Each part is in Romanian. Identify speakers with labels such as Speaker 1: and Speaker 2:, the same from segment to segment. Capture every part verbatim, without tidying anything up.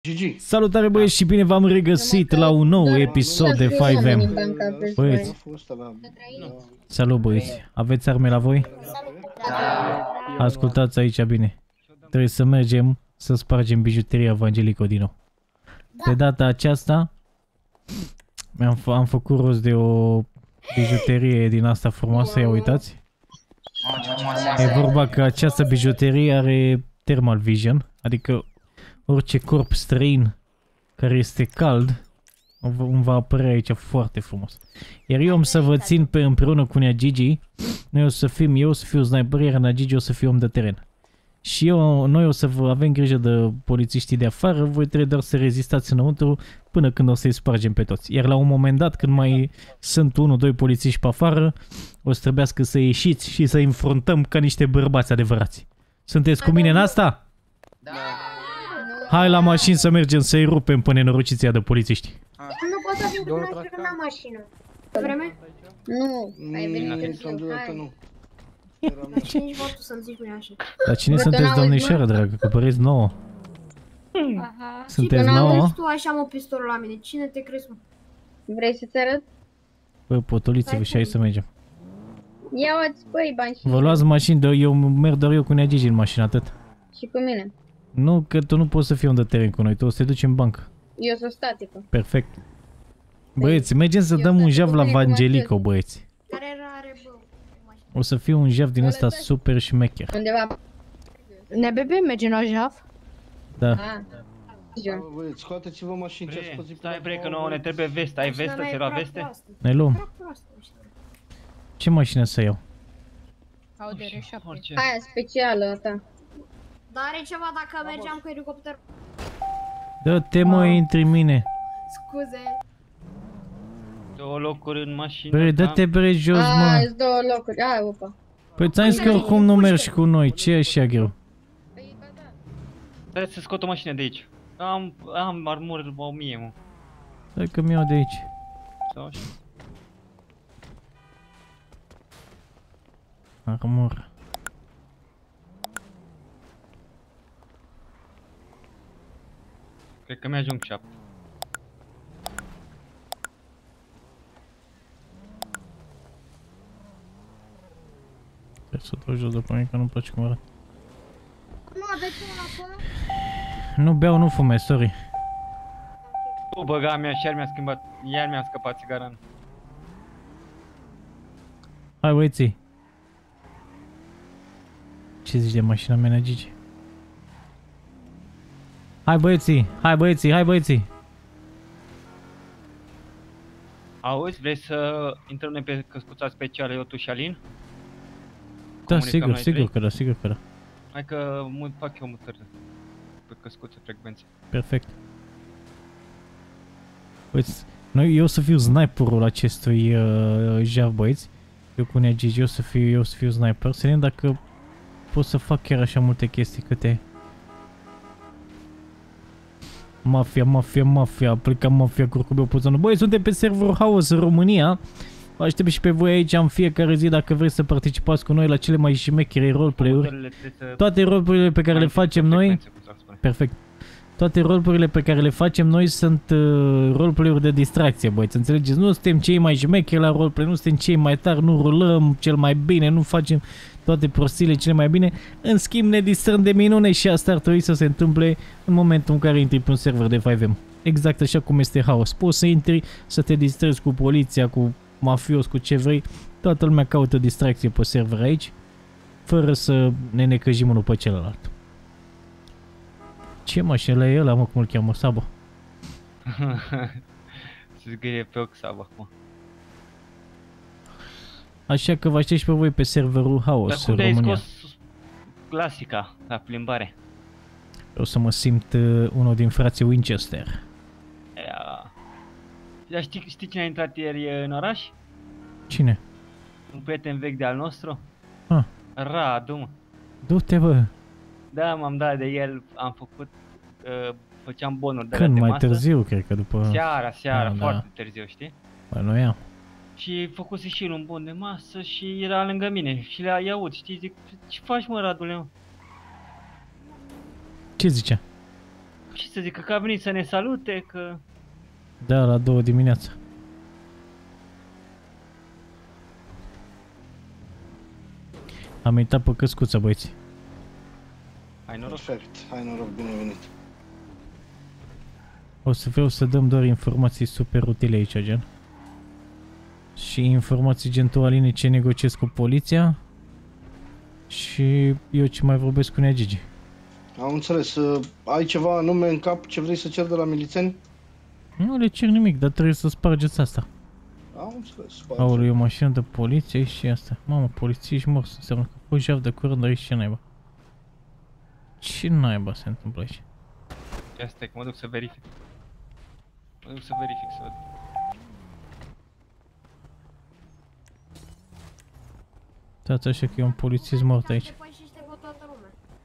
Speaker 1: Gigi.
Speaker 2: Salutare băieți și bine v-am regăsit la un nou episod de cinci M. Băieți, salut băieți, aveți arme la voi? Ascultați aici bine. Trebuie să mergem să spargem bijuteria Evangelico din nou. De data aceasta am, am făcut rost de o bijuterie din asta frumoasă, ia uitați. E vorba că această bijuterie are thermal vision, adică orice corp străin care este cald îmi va apărea aici foarte frumos. Iar eu am să vă țin pe împreună cu nea Gigi. Noi o să fim, eu o să fiu sniper, iar nea Gigi o să fiu om de teren. Și eu, noi o să vă avem grijă de polițiștii de afară, voi trebuie doar să rezistați înăuntru până când o să-i spargem pe toți. Iar la un moment dat, când mai sunt unul, doi polițiști pe afară, o să trebuiască să ieșiți și să-i înfruntăm ca niște bărbați adevărați. Sunteți cu mine în asta?
Speaker 3: Da.
Speaker 2: Hai la mașini să mergem să-i rupem pe nenorociția de polițiști.
Speaker 4: Nu pot să vin cu noi că n-am mașină. Vreme? Nu, ai venit târziu, hai. Și nici votul să-l zici cu așa.
Speaker 2: Dar cine sunteți, domnișoară, dragă? Că păreți nouă. Sunteți nouă?
Speaker 4: N-am tu așa, mă, pistolul la mine. Cine te crezi, mă? Vrei să-ți arăt?
Speaker 2: Bă, potoliți-vă și hai să mergem.
Speaker 4: Ia-o-ți, băi, bani și...
Speaker 2: Vă luați mașini, dar eu merg doar eu cu nea Gigi în mașină, atât.
Speaker 4: Și cu mine.
Speaker 2: Nu, că tu nu poți să fii om de teren cu noi, tu o să te duci în bancă.
Speaker 4: Eu sunt statică.
Speaker 2: Perfect. Băieți, mergem să dăm un jaf la Evangelico, băieți.
Speaker 4: Care rare, bă.
Speaker 2: O să fie un jaf din ăsta super șmecher.
Speaker 4: Undeva...
Speaker 5: Nebebe, mergem la jaf?
Speaker 2: Da.
Speaker 1: Băieți, scoateți-vă mașini, ce ați păzit.
Speaker 3: Stai bre, că nouă ne trebuie vestă, ai vestă, ți-ai luat veste?
Speaker 2: Ne luăm. Ce mașină să iau?
Speaker 5: Au de R șapte.
Speaker 4: Aia specială ta.
Speaker 6: Dar are ceva dacă mergeam cu elicopter.
Speaker 2: Dă-te mă, intri în mine.
Speaker 6: Scuze.
Speaker 3: Două locuri în mașină.
Speaker 2: Bre, dă-te bre jos, mă.
Speaker 4: Aia, două locuri, aia, opa.
Speaker 2: Păi ți-am zis că oricum nu mergi cu noi, ce e așa greu?
Speaker 3: Trebuie să scot o mașină de aici. Am, am armură o mie, mă.
Speaker 2: Stai că mi iau de aici.
Speaker 3: Sau așa.
Speaker 2: Armură.
Speaker 3: Cred că mi-ajung șapte.
Speaker 2: Trebuie să dau jos după mine că nu-mi place cum arată.
Speaker 4: Nu aveți una acolo?
Speaker 2: Nu beau, nu fumez, sorry.
Speaker 3: O băga mea și iar mi-a schimbat, iar mi-a scăpat țigara.
Speaker 2: Hai băieții. Ce zici de mașina mea, Gigi? Hai băieții, hai băieții, hai băieții.
Speaker 3: Auzi, vrei să intrăm noi pe căscuța specială, eu, tu și Alin?
Speaker 2: Da,
Speaker 3: Comunicăm
Speaker 2: sigur,
Speaker 3: noi
Speaker 2: sigur
Speaker 3: trei?
Speaker 2: că da, sigur că da.
Speaker 3: Hai că mă fac eu mutări pe căscuțe frecvențe.
Speaker 2: Perfect. Băieți, noi, eu o să fiu sniperul acestui uh, jaf, băieți. Eu cu nea Gigi, eu o să fiu, eu o să fiu sniper. Să vedem dacă pot să fac chiar așa multe chestii câte... Mafia, mafia, mafia, aplica mafia curcubeu pozanul. Băi, suntem pe serverul Haos în România. Vă aștept și pe voi aici în fiecare zi dacă vreți să participați cu noi la cele mai șmechere roleplay-uri. Toate roleplay-urile pe care le facem noi... Perfect. Toate roleplay-urile pe care le facem noi sunt uh, roleplay-uri de distracție, băieți, înțelegeți? Nu suntem cei mai șmecheri la roleplay, nu suntem cei mai tari, nu rulăm cel mai bine, nu facem toate prostiile cele mai bine. În schimb ne distrăm de minune și asta ar trebui să se întâmple în momentul în care intri pe un server de cinci M. Exact așa cum este Haos. Poți să intri, să te distrezi cu poliția, cu mafios, cu ce vrei. Toată lumea caută distracție pe server aici, fără să ne necăjim unul pe celălalt. Ce mașină e ăla, mă, cum îl cheamă? Sabo.
Speaker 3: Se zgârie pe ochi Sabo acum.
Speaker 2: Așa că vă aștept și pe voi pe serverul Haos în
Speaker 3: România. Dar cum
Speaker 2: România.
Speaker 3: te-ai scos clasica la plimbare?
Speaker 2: O să mă simt uh, unul din frații Winchester.
Speaker 3: Ia. Dar știi, știi cine a intrat ieri în oraș?
Speaker 2: Cine?
Speaker 3: Un prieten vechi de al nostru?
Speaker 2: Ah.
Speaker 3: Radu, mă.
Speaker 2: Du-te, bă.
Speaker 3: Da, m-am dat de el, am făcut, uh, făceam bonuri de
Speaker 2: Când?
Speaker 3: de
Speaker 2: Mai
Speaker 3: masă.
Speaker 2: târziu, cred că după...
Speaker 3: Seara, seara,
Speaker 2: Ah,
Speaker 3: foarte
Speaker 2: da.
Speaker 3: târziu, știi?
Speaker 2: Bă, nu ia.
Speaker 3: Și făcuse și el un bon de masă și era lângă mine și le-a iaut, știi, zic, ce faci mă, Radule, mă?
Speaker 2: Ce zicea?
Speaker 3: Ce să zic, că a venit să ne salute, că...
Speaker 2: Da, la două dimineața. Am uitat pe căscuță, băieți.
Speaker 3: Hai noroc.
Speaker 1: Perfect, hai noroc, bine venit.
Speaker 2: O să vreau să dăm doar informații super utile aici, gen. Și informații gen tu, Aline, ce negociez cu poliția. Și eu ce mai vorbesc cu Nea Gigi.
Speaker 1: Am înțeles, uh, ai ceva anume în cap ce vrei să cer de la milițeni?
Speaker 2: Nu le cer nimic, dar trebuie să spargeți asta.
Speaker 1: Am înțeles, sparge.
Speaker 2: Aoleu, e o mașină de poliție aici și asta. Mamă, polițiști morți, înseamnă că cu jaf de curând aici ce naiba. Ce naiba se întâmplă aici?
Speaker 3: Ia stai, că mă duc să verific. Mă duc să verific, să văd.
Speaker 2: Stați așa că e un polițist mort aici.
Speaker 6: Depășește cu toată lumea.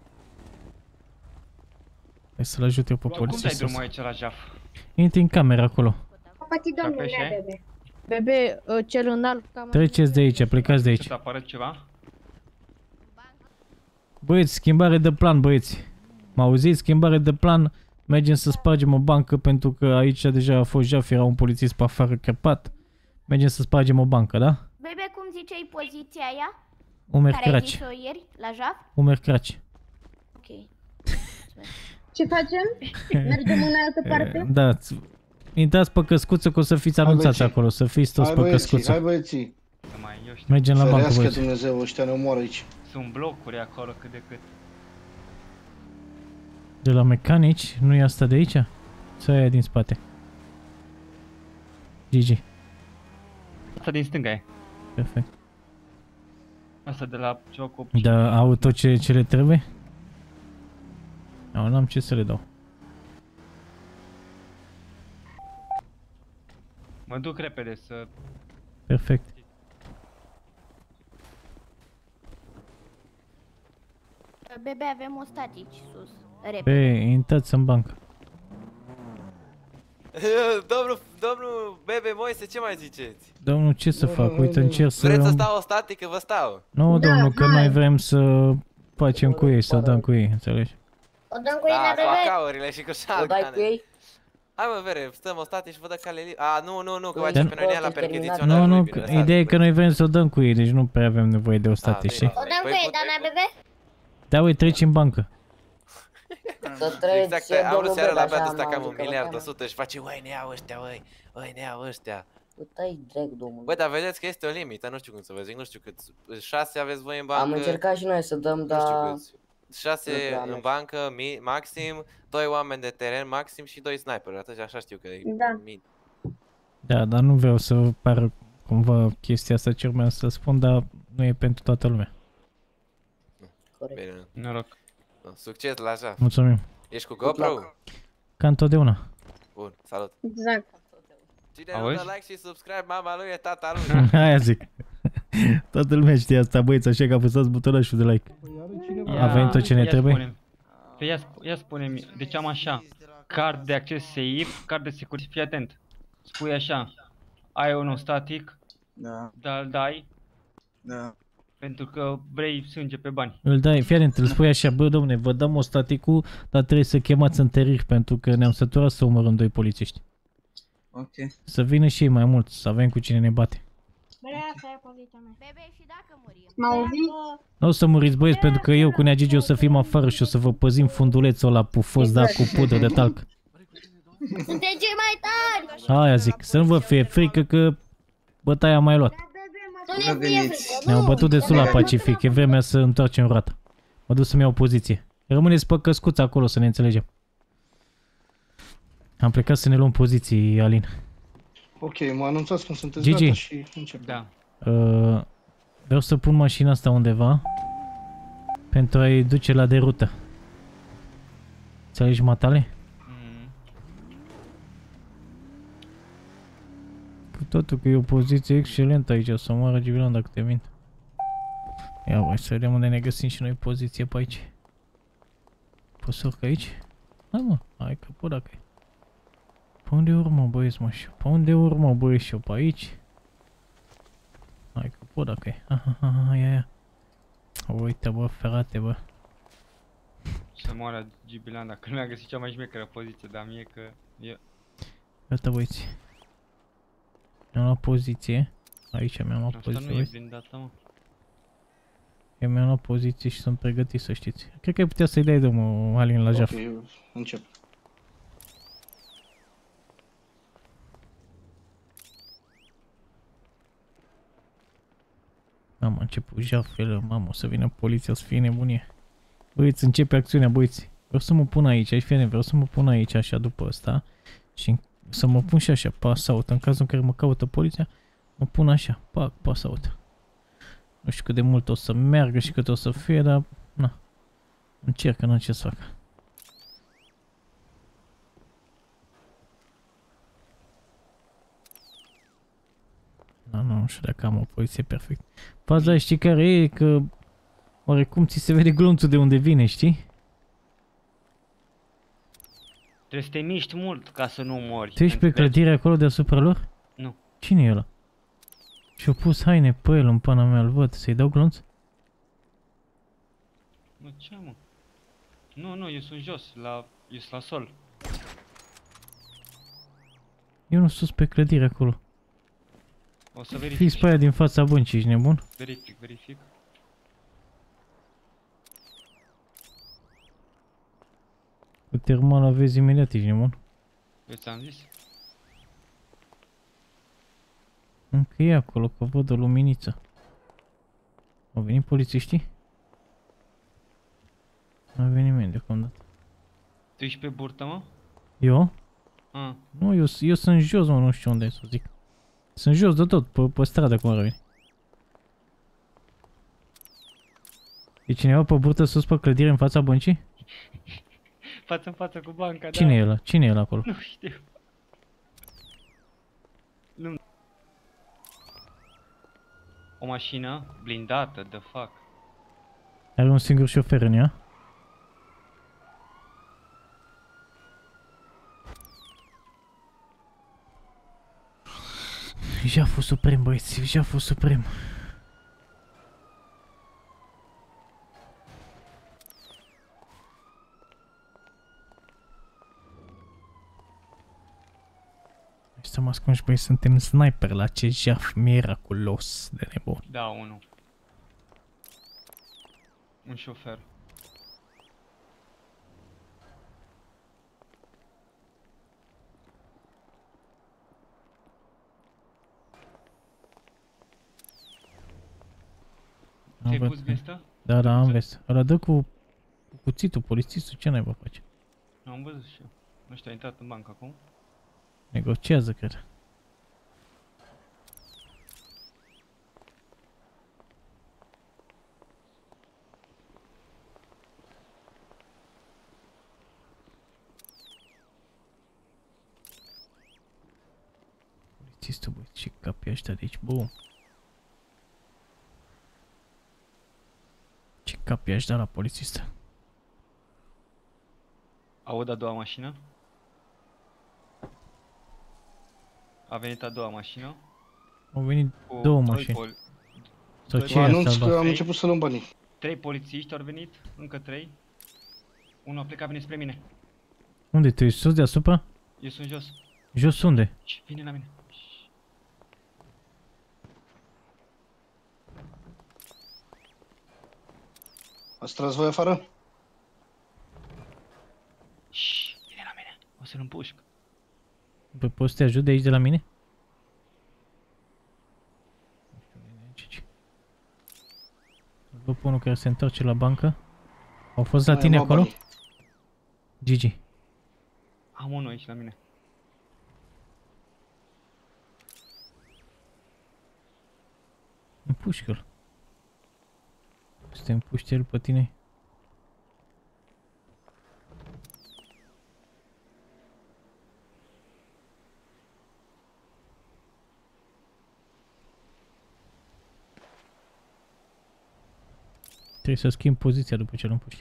Speaker 2: Hai să-l ajut eu pe
Speaker 3: Cum dai
Speaker 2: polițist.
Speaker 3: drumul aici la jaf?
Speaker 2: Intri în camera acolo.
Speaker 4: Păi domnule,
Speaker 3: Capeșe?
Speaker 4: nea bebe.
Speaker 5: Bebe, uh, cel înalt, cam...
Speaker 2: Treceți de aici, plecați de aici.
Speaker 3: Ce-ți apără ceva?
Speaker 2: Băieți, schimbare de plan, băieți. Mă auziți? Schimbare de plan. Mergem să spargem o bancă pentru că aici deja a fost jaf, era un polițist pe afară crăpat. Mergem să spargem o bancă, da?
Speaker 7: Bebe, cum ziceai poziția aia?
Speaker 2: Umeri
Speaker 7: Care ai
Speaker 2: craci.
Speaker 7: zis-o ieri, la jaf?
Speaker 2: Umeri craci.
Speaker 7: Ok.
Speaker 4: Ce facem? Mergem în altă parte?
Speaker 2: Da, ți- intrați pe căscuță că o să fiți anunțați
Speaker 1: băieții.
Speaker 2: acolo, să fiți toți
Speaker 1: Hai
Speaker 2: pe
Speaker 1: băieții,
Speaker 2: căscuță.
Speaker 1: hai băieții.
Speaker 3: Să mai, eu știu,
Speaker 2: Mergem la bancă,
Speaker 1: Ferească
Speaker 2: băieți.
Speaker 1: Dumnezeu, ăștia ne omoară aici.
Speaker 3: sunt blocuri acolo cât de cât.
Speaker 2: De la mecanici, nu e asta de aici? Sau e aia din spate? Gigi,
Speaker 3: Asta din stânga e.
Speaker 2: perfect.
Speaker 3: Asta de la ceva cu...
Speaker 2: Da, au tot ce, ce le trebuie? Nu, n-am ce să le dau.
Speaker 3: Mă duc repede să...
Speaker 2: Perfect.
Speaker 7: Bebe, avem o statici sus. Repede.
Speaker 2: Pe, intrați în bancă.
Speaker 8: Domnul, domnul Bebe Moise, ce mai ziceți?
Speaker 2: Domnul, ce să fac? Uite, încerc să...
Speaker 8: Vreți să stau o statică? Vă stau.
Speaker 2: Nu,
Speaker 4: Da,
Speaker 2: domnul, că
Speaker 4: hai.
Speaker 2: noi vrem să facem cu ei, să dăm cu ei, înțelegi?
Speaker 4: O dăm cu ei
Speaker 8: Da,
Speaker 4: la
Speaker 8: cu
Speaker 4: bebe?
Speaker 8: acaurile și cu șalcane. Hai mă, vere, stăm o state și vă dă cale li... A, nu, nu, nu, că facem pe noi ea la percheziționare.
Speaker 2: Nu, nu,
Speaker 8: nu-i
Speaker 2: că
Speaker 8: bine,
Speaker 2: ideea e
Speaker 8: lăsați,
Speaker 2: că noi vrem să o dăm cu ei, deci nu prea avem nevoie de o state,
Speaker 8: bine,
Speaker 2: știi?
Speaker 8: bine.
Speaker 4: O dăm
Speaker 8: Păi
Speaker 4: cu ei,
Speaker 8: putem-
Speaker 4: da, nea bebe?
Speaker 2: Da, uite, treci în bancă.
Speaker 9: Să treci,
Speaker 8: Exact,
Speaker 9: e
Speaker 8: am
Speaker 9: domnul
Speaker 8: vrut seara la
Speaker 9: Bebe,
Speaker 8: beat
Speaker 9: așa
Speaker 8: ăsta
Speaker 9: am
Speaker 8: cam un
Speaker 9: auzit că
Speaker 8: miliard
Speaker 9: bătea,
Speaker 8: o sută și face, uai, ne iau ăștia, uai, uai, ne iau ăștia.
Speaker 9: Uite-i drept, domnul.
Speaker 8: Băi, dar vedeți că este o limită, nu știu cum să vă zic, nu știu cât, șase aveți voi în
Speaker 9: Am
Speaker 8: bancă,
Speaker 9: încercat și noi să dăm,
Speaker 8: nu știu
Speaker 9: dar...
Speaker 8: câți. Șase
Speaker 9: nu prea am
Speaker 8: în
Speaker 9: mers.
Speaker 8: bancă, mi, maxim, doi oameni de teren, maxim și doi sniperi, atât așa știu că e
Speaker 4: Da.
Speaker 8: min.
Speaker 2: Da, dar nu vreau să pară cumva chestia asta ce urmează să spun, dar nu e pentru toată lumea.
Speaker 9: Corect.
Speaker 8: Bine,
Speaker 3: Noroc.
Speaker 8: succes la așa.
Speaker 2: Mulțumim.
Speaker 8: Ești cu
Speaker 9: Good
Speaker 8: GoPro?
Speaker 9: luck.
Speaker 2: Ca întotdeauna.
Speaker 8: Bun, salut.
Speaker 4: Exact.
Speaker 8: Cine nu
Speaker 3: Auzi?
Speaker 8: dă like și subscribe, mama lui e tata lui.
Speaker 2: Aia zic. Toată lumea știe asta, băieți, așa că apăsați butonașul de like.
Speaker 1: Păi are cineva.
Speaker 2: Ia. Avem tot ce ne
Speaker 3: ia
Speaker 2: trebuie?
Speaker 3: spune-mi. Păi ia, sp- ia spune-mi, deci am așa, card de acces safe, card de securitate, fii atent. Spui așa, ai unul static,
Speaker 10: Da,
Speaker 3: dar îl dai
Speaker 10: da.
Speaker 3: pentru că vrei sânge pe bani.
Speaker 2: Îl dai, fii atent, îl spui așa, bă, domne, vă dăm o staticul, dar trebuie să chemați în teric pentru că ne-am săturat să omorâm doi polițiști.
Speaker 10: Ok.
Speaker 2: Să vină și ei mai mult, să avem cu cine ne bate.
Speaker 6: Bărea, asta e poziția mea.
Speaker 7: Bebe, și dacă murim?
Speaker 4: M-au auzit?
Speaker 2: Nu o să muriți, băieți, pentru că eu cu Nea Gigi o să fim afară și o să vă păzim fundulețul ăla pufos, da, cu pudră de talc.
Speaker 7: Sunteți cei mai tari!
Speaker 2: Aia zic, să nu vă fie frică că bătaia a mai luat.
Speaker 10: Bună veniți!
Speaker 2: Ne-au bătut destul la Pacific, e vremea să întoarcem roata. Mă duc să-mi iau poziție. Rămâneți pe căscuță acolo să ne înțelegem. Am plecat să ne luăm poziții, Alin.
Speaker 1: Ok, mă anunțați când sunteți
Speaker 2: Gigi.
Speaker 1: gata și încep.
Speaker 3: Da.
Speaker 2: Uh, vreau să pun mașina asta undeva pentru a-i duce la derută. Înțelegi, matale?
Speaker 3: Mm.
Speaker 2: Cu totul că e o poziție excelentă aici, să moară Givilan dacă te mint. Ia voi să vedem unde ne găsim și noi poziție pe aici. Poți să urc aici? Hai mă, hai că pot dacă e. Pe unde urmă băieți mă și pe unde urmă băieți și pe aici? Hai că pot dacă e. Ha ha ha ha, ia ia. Uite bă, ferate bă.
Speaker 3: Să Memoria Gibilan, dacă nu mi-a găsit cea mai șmecheră poziție, dar mie că... E...
Speaker 2: Gata, băieți. Mi-am luat poziție. Aici mi-am luat
Speaker 3: Asta
Speaker 2: poziție.
Speaker 3: nu e blindată, mă.
Speaker 2: Eu mi-am luat poziție și sunt pregătit, să știți. Cred că ai putea să-i dai drumul, Alin, la jaf.
Speaker 1: Ok, încep.
Speaker 2: Am început jafele, mamă, o să vină poliția, să fie nebunie. Băieți, începe acțiunea, băieți. Vreau să mă pun aici, aici fie, vreau să mă pun aici așa după ăsta. Și să mă pun și așa, pass out, în cazul în care mă caută poliția, mă pun așa, pac, pass out. Nu știu cât de mult o să meargă și cât o să fie, dar, na, încerc, n-am ce să fac. Da, nu, nu știu dacă am o poziție perfect. Faza, știi care e? Că oarecum ți se vede glonțul de unde vine, știi?
Speaker 3: Trebuie să te miști mult ca să nu mori.
Speaker 2: Tu ești pe clădire acolo deasupra lor?
Speaker 3: Nu.
Speaker 2: Cine e ăla? Și-a pus haine pe el în pana mea, îl văd. Să-i dau glonț?
Speaker 3: Nu, ce mă? Nu, nu, eu sunt jos, la... eu sunt la sol.
Speaker 2: Eu nu sus pe clădire acolo.
Speaker 3: O să verific.
Speaker 2: Fix pe aia din fața băncii, ești nebun?
Speaker 3: Verific, verific.
Speaker 2: Cu termal aveți imediat, ești nebun?
Speaker 3: Eu ți-am zis?
Speaker 2: Încă e acolo, că văd o luminiță. Au venit polițiștii? Nu a venit nimeni deocamdată.
Speaker 3: Tu ești pe burtă, mă?
Speaker 2: Eu?
Speaker 3: Ah.
Speaker 2: Nu, eu, eu sunt jos, mă, nu știu unde e să zic. Sunt jos de tot, pe, pe stradă cum ar veni. E cineva pe burtă sus pe clădire în fața băncii?
Speaker 3: Față în față cu banca,
Speaker 2: Cine
Speaker 3: da.
Speaker 2: e ăla? Cine e ăla acolo?
Speaker 3: Nu știu. Nu. O mașină blindată, the fuck.
Speaker 2: Are un singur șofer în ea? Jaful suprem, băieți, jaful suprem. Să mă ascunzi, băi, suntem sniper la acest jaf miraculos de nebun.
Speaker 3: Da, unul. Un șofer. Ți-ai pus vestă?
Speaker 2: Da, da, am vestă. Ăla dă cu, cu cuțitul, polițistul, ce naiba face?
Speaker 3: Am văzut și eu. Nu știu, a intrat în bancă acum.
Speaker 2: Negociază, cred. Polițistul, băi, ce capii ăștia de aici, bum. Ce capii aș da la polițistă?
Speaker 3: Aud a doua mașină. A venit a doua mașină.
Speaker 2: Au venit
Speaker 3: cu
Speaker 2: două
Speaker 3: doi
Speaker 2: mașini.
Speaker 3: poli-
Speaker 2: Sau
Speaker 3: doi
Speaker 2: ce
Speaker 1: Vă
Speaker 2: e
Speaker 1: anunț
Speaker 2: asta,
Speaker 1: că
Speaker 2: bă?
Speaker 1: am început să luăm banii.
Speaker 3: Trei polițiști au venit, încă trei. Unul a plecat, vine spre mine.
Speaker 2: Unde tu ești? Sus deasupra?
Speaker 3: Eu sunt jos.
Speaker 2: Jos unde?
Speaker 3: Șt, vine la mine.
Speaker 1: Ați tras voi afară?
Speaker 3: Șt, vine la mine. O să-l împușc.
Speaker 2: Păi poți să te ajut de aici de la mine? Nu știu unde e Gigi. Văd pe unul care se întoarce la bancă. Au fost la
Speaker 1: Mai
Speaker 2: tine
Speaker 1: am
Speaker 2: acolo?
Speaker 1: banii.
Speaker 2: Gigi.
Speaker 3: Am unul aici la mine.
Speaker 2: Împușcă-l. Să te împuște el pe tine. Trebuie să schimb poziția după ce îl împuști.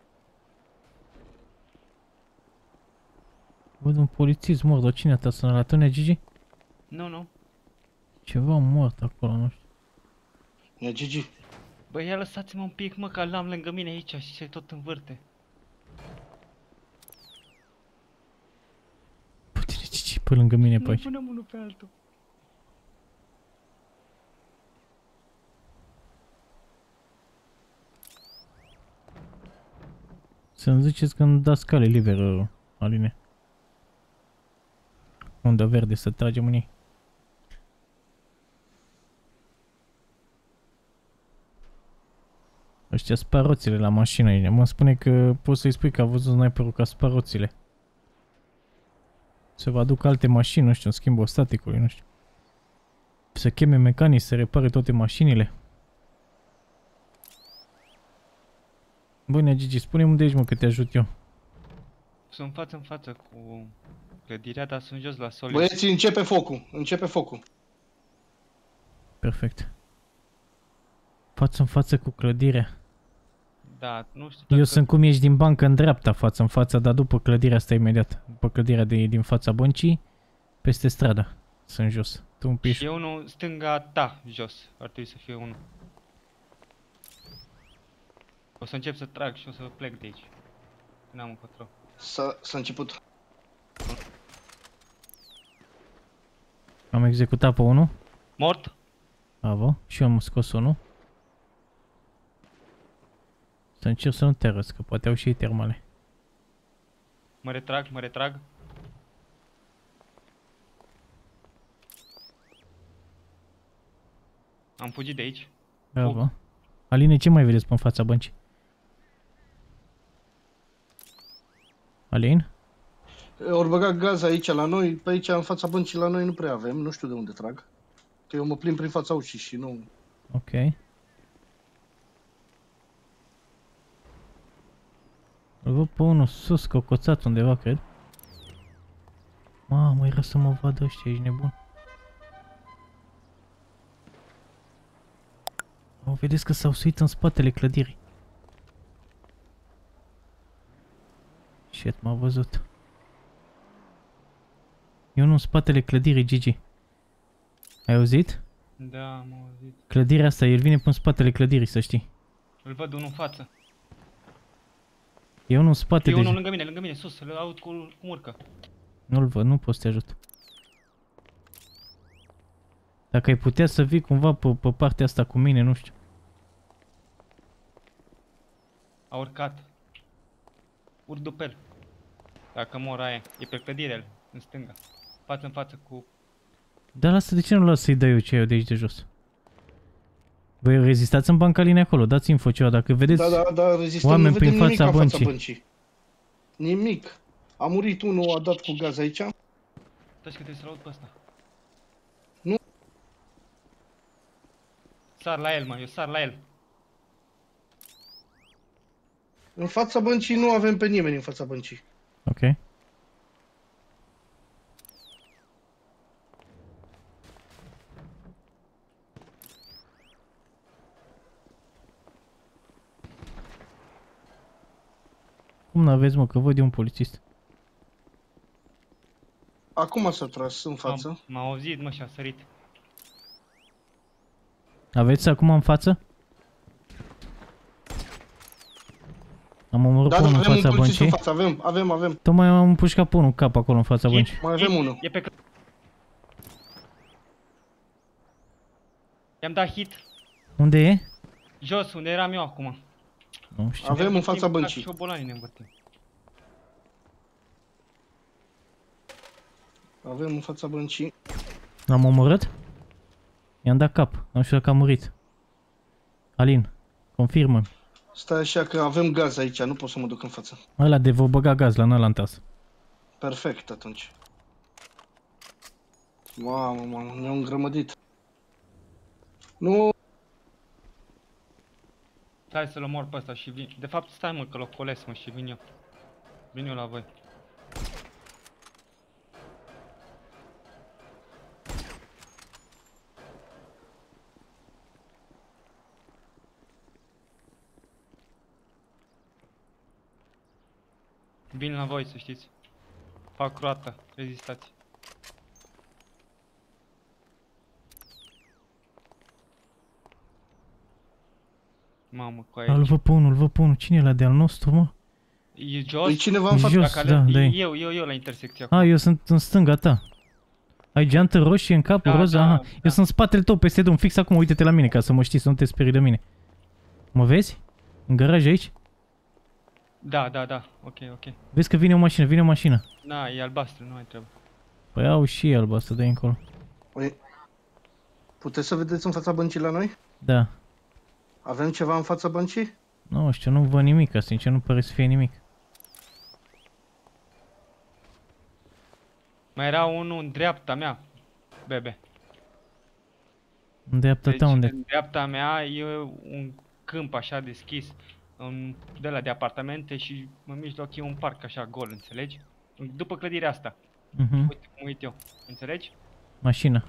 Speaker 2: Văd un polițist mort, dar cine a tras la tine, Gigi?
Speaker 3: Nu, nu.
Speaker 2: Ceva mort acolo, nu știu.
Speaker 1: E Gigi.
Speaker 3: Băi, ia lăsați-mă un pic, mă, că l-am lângă mine aici și se tot învârte.
Speaker 2: pe lângă mine pe
Speaker 3: Nu
Speaker 2: aici.
Speaker 3: punem unul pe altul.
Speaker 2: Să-mi ziceți când dați cale liberă, Aline. Undă verde să tragem în ei. Ăștia spar roțile la mașină aici. Mă spune că poți să-i spui că a văzut sniperul că a spar roțile. Să vă aduc alte mașini, nu știu, în schimbul staticului, nu știu. Să cheme mecanici să repare toate mașinile. Băi, Nea Gigi, spune-mi unde ești, mă, că te ajut eu.
Speaker 3: Sunt față în față cu clădirea, dar sunt jos la sol.
Speaker 1: Băieți, începe focul, începe focul.
Speaker 2: Perfect. Față în față cu clădirea.
Speaker 3: Da, nu știu dacă...
Speaker 2: Eu sunt cum ești din bancă în dreapta, față în față, dar după clădirea asta imediat. După clădirea de, din fața băncii, peste stradă. Sunt jos. Tu un piș.
Speaker 3: Și e unul stânga ta, jos. Ar trebui să fie unul. O să încep să trag și o să plec de aici. N-am încotro.
Speaker 1: S-a început.
Speaker 2: Am executat pe unul.
Speaker 3: Mort?
Speaker 2: Bravo. Și eu am scos unul. Să încerc să nu te arăți, că poate au și ei termale.
Speaker 3: Mă retrag, mă retrag. Am fugit de aici.
Speaker 2: Bravo.
Speaker 3: Fug.
Speaker 2: Aline, ce mai vedeți pe în fața băncii? Alin?
Speaker 1: Ori băgat gaz aici la noi, pe aici în fața băncii la noi nu prea avem, nu știu de unde trag. Că eu mă plimb prin fața ușii și nu...
Speaker 2: Ok. Îl văd pe unul sus, cocoțat undeva, cred. Mamă, era să mă vadă ăștia, ești nebun. O, vedeți că s-au suit în spatele clădirii. Shit, m-a văzut. E unul în spatele clădirii, Gigi. Ai auzit?
Speaker 3: Da, am auzit.
Speaker 2: Clădirea asta, el vine pe în spatele clădirii, să știi.
Speaker 3: Îl văd unul în față.
Speaker 2: E unul în spate,
Speaker 3: E
Speaker 2: deci...
Speaker 3: unul lângă mine, lângă mine, sus, îl aud cu, cu urcă.
Speaker 2: Nu-l văd, nu pot să te ajut. Dacă ai putea să vii cumva pe, pe partea asta cu mine, nu știu.
Speaker 3: A urcat. Urc după el. Dacă mor aia, e pe clădire, în stânga. Față în față cu...
Speaker 2: Dar lasă, de ce nu las să-i dai eu ce eu de aici de jos? Voi rezistați în banca Aline acolo, dați info ceva, dacă vedeți
Speaker 1: Da, da, da, rezistăm,
Speaker 2: oameni
Speaker 1: nu vedem
Speaker 2: prin
Speaker 1: nimic
Speaker 2: fața
Speaker 1: la
Speaker 2: băncii.
Speaker 1: fața băncii. Nimic. A murit unul, a dat cu gaz aici.
Speaker 3: Stai că trebuie să-l aud pe ăsta.
Speaker 1: Nu.
Speaker 3: Sar la el, mă, eu sar la el.
Speaker 1: În fața băncii nu avem pe nimeni în fața băncii.
Speaker 2: Ok. Cum n-aveți, mă, că văd eu un polițist.
Speaker 1: Acum s-a tras în față.
Speaker 3: M-a auzit, mă, și a sărit.
Speaker 2: Aveți acum în față? Am omorât
Speaker 1: Da,
Speaker 2: pe
Speaker 1: da,
Speaker 2: unul în
Speaker 1: avem un
Speaker 2: fața
Speaker 1: polițist în
Speaker 2: băncii.
Speaker 1: față, avem, avem, avem.
Speaker 2: Tocmai am împușcat pe unul în cap acolo în fața
Speaker 3: E-
Speaker 2: băncii.
Speaker 1: Mai avem unul.
Speaker 3: E pe cl- I-am dat hit.
Speaker 2: Unde e?
Speaker 3: Jos, unde eram eu acum.
Speaker 2: Nu știu.
Speaker 1: Avem în
Speaker 3: Ne
Speaker 1: fața
Speaker 3: învârtim ca
Speaker 1: băncii.
Speaker 3: șobolanii ne învârtim.
Speaker 1: Avem în fața băncii.
Speaker 2: L-am omorât? I-am dat cap. Nu știu dacă a murit. Alin, confirmă.
Speaker 1: Stai așa că avem gaz aici, nu pot să mă duc în față.
Speaker 2: Ăla de vă băga gaz la ăla în tas.
Speaker 1: Perfect atunci. Mamă, mamă, ne-au îngrămădit. Nu,
Speaker 3: Hai să-l omor pe ăsta și vin. De fapt, stai mă că l ocolesc, mă, și vin eu. Vin eu la voi. Vin la voi, să știți. Fac roată, rezistați. Mamă, cu
Speaker 2: Îl
Speaker 3: aici.
Speaker 2: văd pe unul, îl văd pe unul. Cine e ăla de-al nostru, mă?
Speaker 3: E jos?
Speaker 1: e cineva în
Speaker 2: E
Speaker 1: față.
Speaker 2: jos,
Speaker 3: Dacă
Speaker 2: da,
Speaker 3: ale-
Speaker 2: da,
Speaker 3: e
Speaker 2: e.
Speaker 3: eu, eu, eu la intersecția.
Speaker 2: A, eu sunt în stânga ta. Ai geantă roșie în cap,
Speaker 3: Da,
Speaker 2: roza?
Speaker 3: da,
Speaker 2: Aha.
Speaker 3: da.
Speaker 2: Eu sunt în spatele tău, peste drum, fix acum, uite-te la mine ca să mă știi, să nu te sperii de mine. Mă vezi? În garaj aici?
Speaker 3: Da, da, da, ok, ok.
Speaker 2: Vezi că vine o mașină, vine o mașină.
Speaker 3: Da, e albastru, nu mai trebuie.
Speaker 2: Păi au și albastru, dă-i încolo.
Speaker 1: Păi, puteți să vedeți în fața băncii la noi?
Speaker 2: Da.
Speaker 1: Avem ceva în fața băncii?
Speaker 2: Nu știu, nu văd nimic, sincer, nu pare să fie nimic.
Speaker 3: Mai era unul în dreapta mea, bebe.
Speaker 2: În dreapta
Speaker 3: Deci,
Speaker 2: ta unde?
Speaker 3: în dreapta mea e un câmp așa deschis, un, de la de apartamente și în mijloc e un parc așa gol, înțelegi? După clădirea asta.
Speaker 2: Mhm.
Speaker 3: Uite cum uit eu, înțelegi?
Speaker 2: Mașina.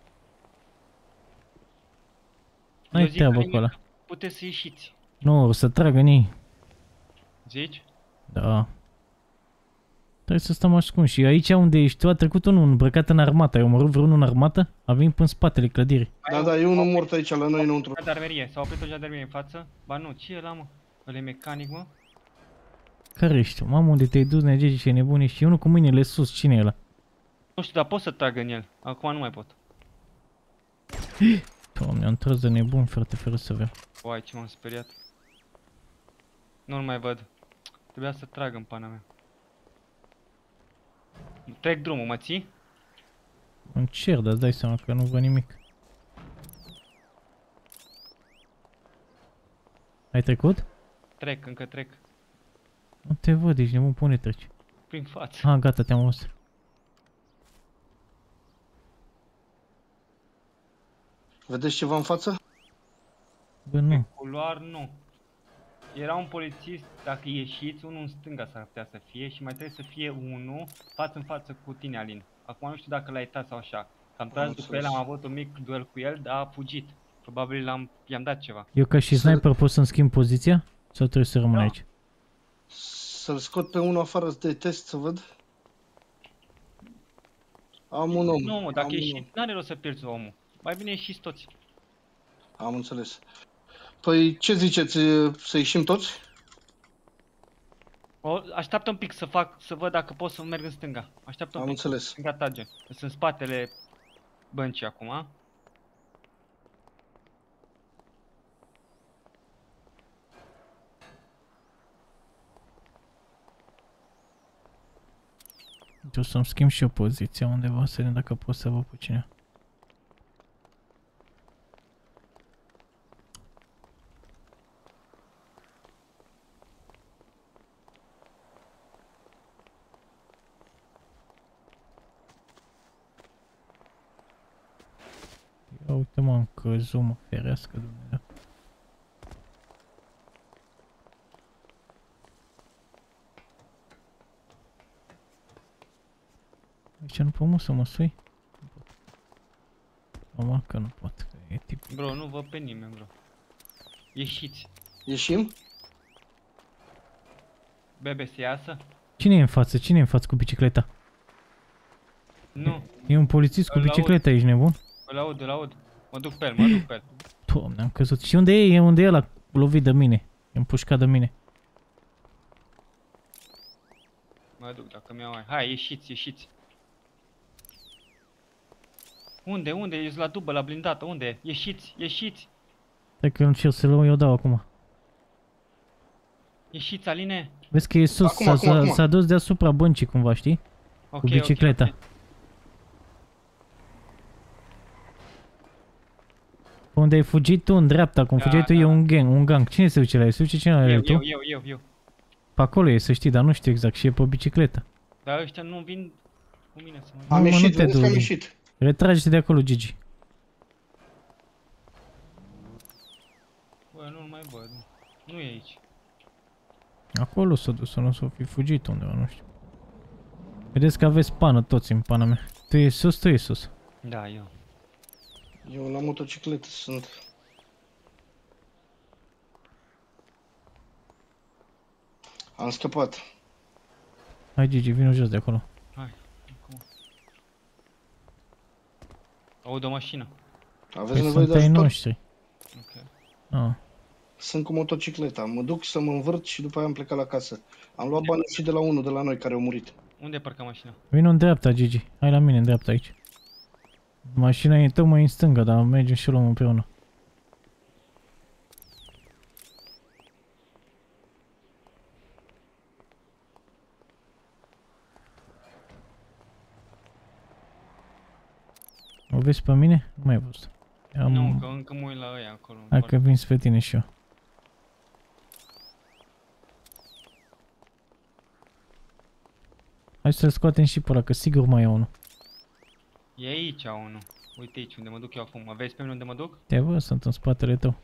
Speaker 3: Eu
Speaker 2: N-ai
Speaker 3: zic
Speaker 2: treabă
Speaker 3: că
Speaker 2: cu ăla.
Speaker 3: puteți să ieșiți,
Speaker 2: Nu, o să tragă în ei.
Speaker 3: zici?
Speaker 2: Da. Trebuie să stăm ascunși. Și aici unde ești tu a trecut unul îmbrăcat în armată. Ai omorât vreunul în armată? A venit până în spatele clădirii.
Speaker 1: Da, da, e unul mort aici la noi înăuntru.
Speaker 3: Jandarmerie, s-a oprit o jandarmerie în față. Ba nu, ce e ăla, mă? Ăla e mecanic, mă?
Speaker 2: Care ești? Mamă, unde te-ai dus, negegi, ce nebun și unul cu mâinile sus. Cine e ăla?
Speaker 3: Nu știu, dar pot să trag în el. Acum nu mai pot.
Speaker 2: Doamne, am tras de nebun, frate, fără să vreau.
Speaker 3: Uai, ce m-am speriat. Nu-l mai văd. Trebuia să trag în pana mea. Trec drumul, mă ții?
Speaker 2: Încerc, dar îți dai seama că nu văd nimic. Ai trecut?
Speaker 3: Trec, încă trec.
Speaker 2: Nu te văd, ești nebun, pune treci.
Speaker 3: Prin față.
Speaker 2: Ah, gata, te-am văzut.
Speaker 1: Vedeți ceva în față?
Speaker 2: Bă, nu.
Speaker 3: Culoar, nu. Era un polițist, dacă ieșiți, unul în stânga s-ar putea să fie și mai trebuie să fie unul față în față cu tine, Alin. Acum nu știu dacă l-ai uitat sau așa. Am tras după el, am avut un mic duel cu el, dar a fugit. Probabil l-am, i-am dat ceva.
Speaker 2: Eu ca și sniper pot să-mi schimb poziția? Sau trebuie să rămân
Speaker 3: Da.
Speaker 2: aici?
Speaker 1: Să-l scot pe unul afară de test să văd. Am un om.
Speaker 3: Nu, mă, dacă
Speaker 1: am un om.
Speaker 3: ieșiți, n-are rost să pierzi omul. Mai bine ieșiți toți.
Speaker 1: Am înțeles. Păi ce ziceți, să ieșim toți?
Speaker 3: O, așteaptă un pic să fac, să văd dacă pot să merg în stânga. Așteaptă un
Speaker 1: Am
Speaker 3: pic.
Speaker 1: înțeles.
Speaker 3: Gata, gen. Sunt în spatele băncii acum, a?
Speaker 2: O să-mi schimb și eu poziția undeva, să vedem dacă pot să văd pe cine. Ia uite mă, am căzut, mă, ferească Dumnezeu. Aici nu pot, mă, să mă sui? Nu pot. Mama, că nu pot, că e tip.
Speaker 3: Bro, nu văd pe nimeni, bro. Ieșiți.
Speaker 1: Ieșim?
Speaker 3: Bebe, să iasă?
Speaker 2: Cine e în față? Cine e în față cu bicicleta?
Speaker 3: Nu.
Speaker 2: E un polițist cu
Speaker 3: Îl
Speaker 2: bicicleta, ești nebun?
Speaker 3: Îl aud, îl aud. Mă duc pe el, mă duc pe el.
Speaker 2: Doamne, am căzut. Și unde e? E unde e ăla lovit de mine? E împușcat de mine.
Speaker 3: Mă duc dacă mi-au mai. Hai, ieșiți, ieșiți. Unde, unde? Ești la dubă, la blindată, unde? Ieșiți, ieșiți.
Speaker 2: Stai că eu încerc să-l iau, eu dau acum.
Speaker 3: Ieșiți, Aline.
Speaker 2: Vezi că e sus,
Speaker 1: Acum,
Speaker 2: s-a-
Speaker 1: acum,
Speaker 2: s-a
Speaker 1: acum.
Speaker 2: s-a dus deasupra băncii cumva, știi?
Speaker 3: Ok,
Speaker 2: Cu bicicleta.
Speaker 3: ok, ok.
Speaker 2: Unde ai fugit tu, în dreapta, cum
Speaker 3: Da,
Speaker 2: fugeai tu,
Speaker 3: da.
Speaker 2: e un gang, un gang. Cine se duce la el? Se duce cine la el,
Speaker 3: Eu,
Speaker 2: tu?
Speaker 3: eu, eu, eu, eu.
Speaker 2: Pe acolo e, să știi, dar nu știu exact, și e pe bicicletă.
Speaker 3: Dar ăștia nu vin cu mine să mă...
Speaker 2: Nu,
Speaker 1: Am
Speaker 2: mă, nu
Speaker 1: ieșit,
Speaker 2: te
Speaker 1: vedeți că am
Speaker 2: duci.
Speaker 1: ieșit.
Speaker 2: Retrage-te de acolo, Gigi.
Speaker 3: Bă, nu-l mai văd. Nu e aici.
Speaker 2: Acolo s-a dus, să nu s-o fi fugit undeva, nu știu. Vedeți că aveți pană toți în pana mea. Tu e sus, tu e sus.
Speaker 3: Da, eu.
Speaker 1: Eu la motocicletă sunt. Am scăpat.
Speaker 2: Hai, Gigi, vină jos de acolo.
Speaker 3: Hai, acum. Aud o mașină.
Speaker 1: Aveți
Speaker 2: Păi
Speaker 1: nevoie
Speaker 2: sunt
Speaker 1: de
Speaker 2: ai
Speaker 1: ajutor?
Speaker 2: noștri.
Speaker 3: Ok.
Speaker 2: Ah.
Speaker 1: Sunt cu motocicleta. Mă duc să mă învârt și după aia am plecat la casă. Am luat bani și de la unul de la noi care au murit.
Speaker 3: Unde e parca mașina?
Speaker 2: Vino în dreapta, Gigi. Hai la mine, în dreapta aici. Mașina e tocmai în stânga, dar mergem și o luăm împreună. O vezi pe mine? Nu mai ai văzut. Am...
Speaker 3: Nu, că încă mă uit la ăia acolo.
Speaker 2: Hai că vin spre tine și eu. Hai să-l scoatem și pe ăla, că sigur mai e unul.
Speaker 3: E aici unul. Uite aici unde mă duc eu acum. Mă vezi pe mine unde mă duc?
Speaker 2: Te văd, sunt în spatele tău.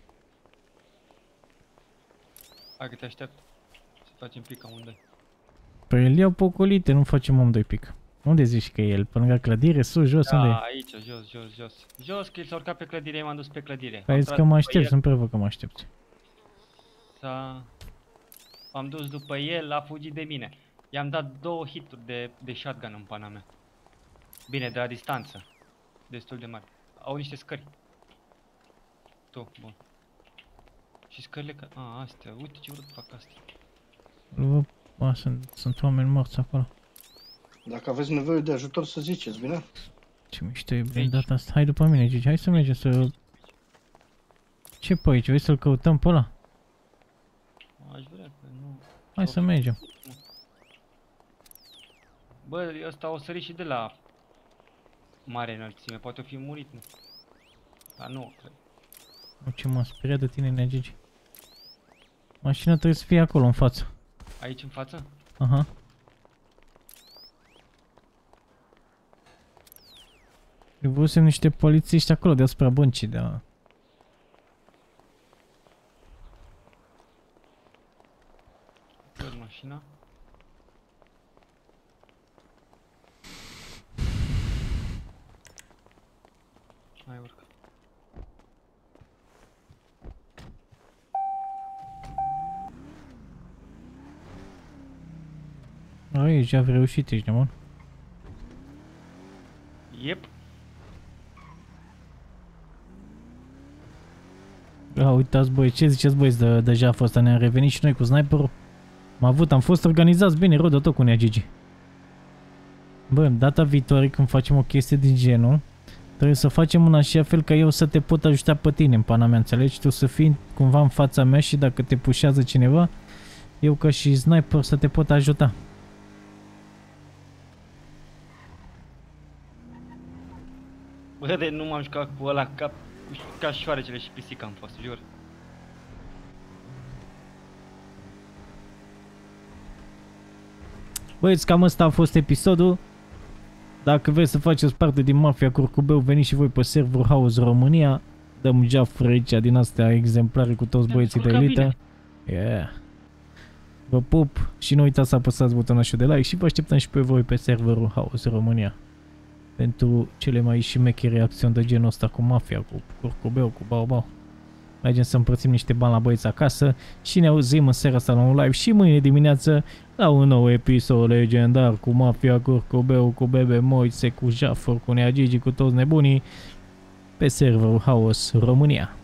Speaker 3: Hai că te aștept. Să facem pica unde.
Speaker 2: Păi îl iau pe ocolite, nu facem amândoi pic. Unde zici că e el? Pe lângă clădire, sus, jos,
Speaker 3: da,
Speaker 2: unde e?
Speaker 3: aici, jos, jos, jos. Jos, că el s-a urcat pe clădire, m-am dus pe clădire.
Speaker 2: Păi zici că mă aștept, sunt prevă că mă aștepți.
Speaker 3: S-a... M-am dus după el, a fugit de mine. I-am dat două hituri de, de shotgun în pana mea. Bine, de la distanță. Destul de mare. Au niște scări. Tu, bun. Și scările că... A, astea, uite ce vreau să fac astea.
Speaker 2: A, sunt, sunt oameni morți acolo.
Speaker 1: Dacă aveți nevoie de ajutor să ziceți, bine?
Speaker 2: Ce mișto e blindata asta. Hai după mine, Gigi, hai să mergem să... Ce pe aici? Vrei să-l căutăm pe ăla?
Speaker 3: Aș vrea că nu...
Speaker 2: Hai să mergem.
Speaker 3: Bă, ăsta o sări și de la mare înălțime, poate o fi murit, nu? Dar nu, cred.
Speaker 2: Nu, ce m-am speriat de tine, Nea Gigi. Mașina trebuie să fie acolo, în față.
Speaker 3: Aici, în față?
Speaker 2: Aha. Eu văzusem niște polițiști acolo deasupra băncii, dar...
Speaker 3: Văd mașina. Hai, urcă.
Speaker 2: Aici, am reușit, ești nebun.
Speaker 3: Yep.
Speaker 2: A, uitați băi, ce ziceți băi de, de jaful ăsta, ne-am revenit și noi cu sniperul. Am avut, am fost organizați bine, rău de tot cu Nea Gigi. Bă, data viitoare când facem o chestie din genul, trebuie să facem în așa fel ca eu să te pot ajuta pe tine în pana mea, înțelegi? Tu să fii cumva în fața mea și dacă te pușează cineva, eu ca și sniper să te pot ajuta.
Speaker 3: Bă, de nu m-am jucat cu ăla ca, ca șoarecele și pisica am fost, jur.
Speaker 2: Băieți, cam ăsta a fost episodul. Dacă vreți să faceți parte din Mafia Curcubeu, veniți și voi pe serverul House România. Dăm geafuri aici din astea exemplare cu toți băieții de elită. Yeah. Vă pup și nu uitați să apăsați butonul de like și vă așteptăm și pe voi pe serverul House România. Pentru cele mai șmechere acțiuni de genul ăsta cu Mafia, cu Curcubeu, cu Baobau. Mergem să împărțim niște bani la băieți acasă și ne auzim în seara asta la un live și mâine dimineață la un nou episod legendar cu Mafia Curcubeu, cu Bebe Moise, cu Jaffor, cu Nea Gigi, cu toți nebunii pe serverul House România.